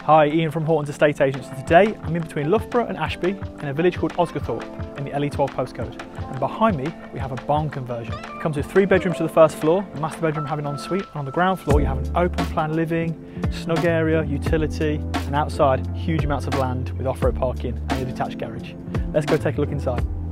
Hi, Ian from Horton's Estate Agents. Today I'm in between Loughborough and Ashby in a village called Osgathorpe in the LE12 postcode. And behind me we have a barn conversion. It comes with 3 bedrooms to the first floor, the master bedroom having en suite, and on the ground floor you have an open plan living, snug area, utility, and outside huge amounts of land with off-road parking and a detached garage. Let's go take a look inside.